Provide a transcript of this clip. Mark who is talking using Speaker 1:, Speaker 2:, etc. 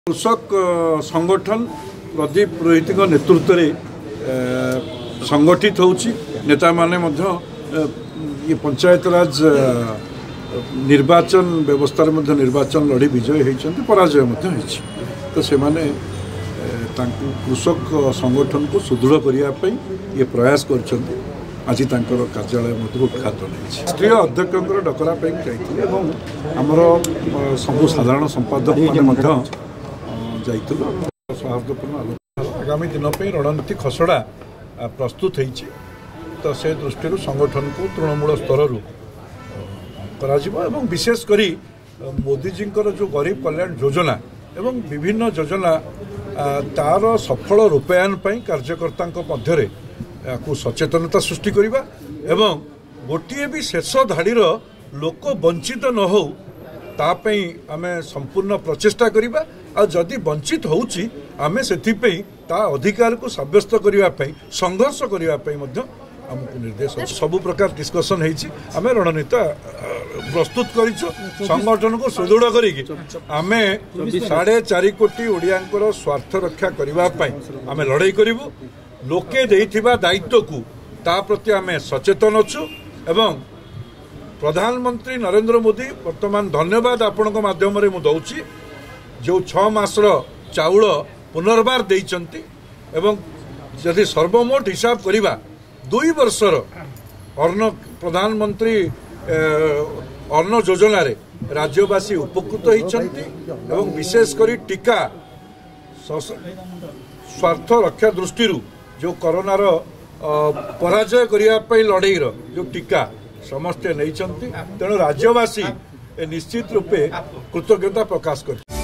Speaker 1: कृषक संगठन प्रदीप पुरोहित नेतृत्व में संगठित होची नेता माने ये पंचायत राज निर्वाचन व्यवस्था निर्वाचन लड़ी विजय होती पराजय तो से माने कृषक संगठन को सुदृढ़ करने ये प्रयास कर आज कार्यालय उद्घाटन राष्ट्रीय अध्यक्ष डकरा जाइए आमर सब साधारण संपादक मैंने सौहार्दपूर्ण आलोचना आगामी दिन रणनीति खसड़ा प्रस्तुत होती तो से दृष्टि संगठन को तृणमूल स्तर एवं विशेषकर मोदीजी जो गरीब कल्याण योजना एवं विभिन्न योजना तार सफल रूपायन कार्यकर्ता मध्य को सचेतनता सृष्टि करवा एवं गोटे भी शेष धाड़ी लोक वंचित न हो तापई आमे संपूर्ण प्रचेष्टा करिबा आ जदि वंचित होउची आमे सेथिपई ता अधिकार को साब्यस्त करने संघर्ष करने हमको निर्देश सब प्रकार डिस्कसन होती आम रणनीति प्रस्तुत कर संगठन को सुदृढ़ करी आमे 4.5 कोटी ओडियांकर स्वार्थ रक्षा करने आम लड़ाई करूँ लोके देइथिबा दायित्व को ता प्रति आमे सचेतन अच्छु एवं प्रधानमंत्री नरेंद्र मोदी वर्तमान धन्यवाद आपण माध्यम मुझे जो 6 मासर चाउल पुनर्बार देइचंती एवं यदि सर्वमोट हिसाब करिबा 2 वर्षर अन्न प्रधानमंत्री अन्न योजना रे राज्यवासी उपकृत होइचंती एवं विशेषकर टीका स्वार्थ रक्षा दृष्टि जो कोरोनार पराजय करने लड़ाईर जो टीका समस्ते नहीं तेणु राज्यवासी निश्चित रूपे कृतज्ञता प्रकाश कर।